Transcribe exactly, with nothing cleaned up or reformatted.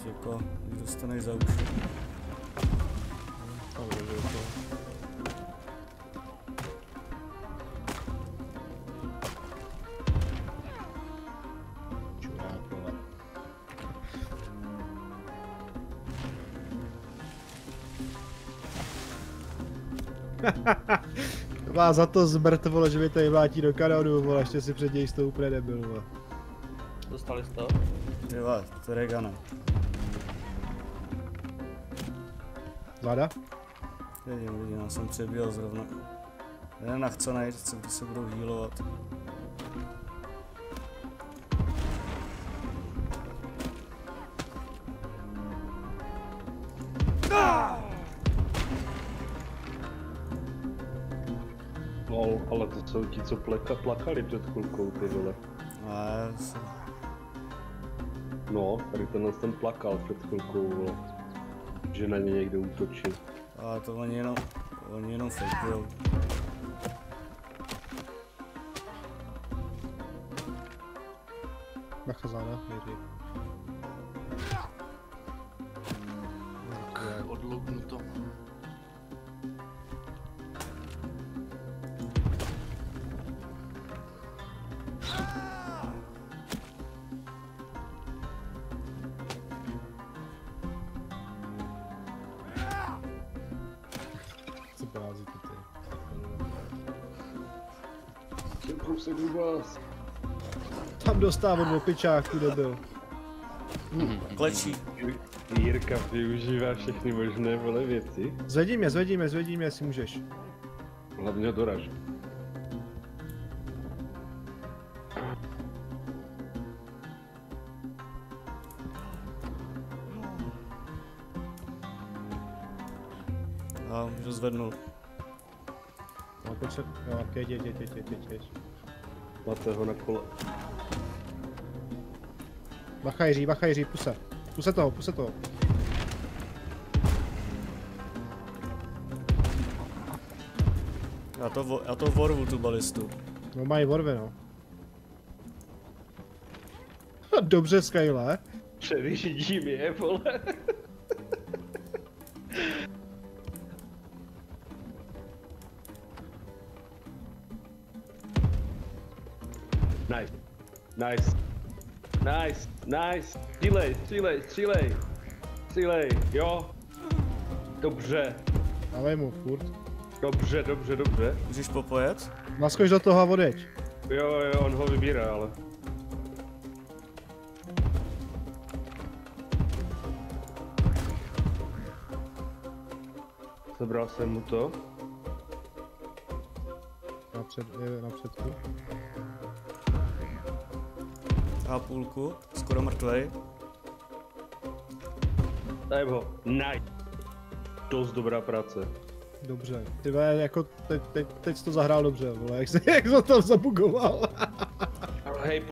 jako, když dostaneš za uši. Má za to zmrt, vole, že mi tady vlátí do kanonu, vole, ještě si před něj to úplně nebyl, vole. Dostali jste to? Ty vole, to je Regana. Vláda? Vidím, vidím, já jsem přebíjel zrovna. Jeden na chce najít, co když se budou healovat. No, ale to jsou ti, co pleka, plakali před chvilkou, ty vole. Ne, jsem... No, tady tenhle ten plakal před chvilkou, vole. Že na ně někdo útočil. Ale to oni jenom, oni jenom fakujou. Bacha záda, věří. Odloupnu to. Co brází ty ty? Jsem kousek u vás. Tam dostávám do pičáku, debil. Klečí. Jirka využívá všechny možné, vole, věci. Zvedí mě, zvedí mě, zvedí mě, jestli můžeš. Hlavně doraž. A už ho zvednul. No, potřeb... No, ok, jeď, jeď, jeď, jeď, jeď, jeď. Máte ho na kole. Bacha Jiří, bacha Jiří, puse. Puse toho, puse toho. Já to, vo, já to vorvu tu balistu. No mají vorvy, no. Dobře, Skyle. Předjíždím je, vole. Nice. Nice. Nice. Nice. Střílej, střílej, střílej. Střílej, jo. Dobře. Dávej mu, furt. Dobře, dobře, dobře. Můžeš popojet? Naskoč do toho a odeď. Jo, jo, on ho vybírá, ale. Zabral jsem mu to. Napřed, je napředku. A půlku, skoro mrtvej. Daj ho. Nice. Dost dobrá práce. Dobře. Ty vole, jako teď, teď, teď jsi to zahrál dobře, vole, jak jsi, jak jsi to zabugoval. Hej,